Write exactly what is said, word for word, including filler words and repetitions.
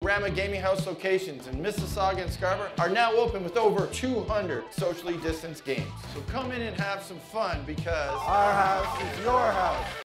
Rama Gaming House locations in Mississauga and Scarborough are now open with over two hundred socially distanced games. So come in and have some fun because our house is your house.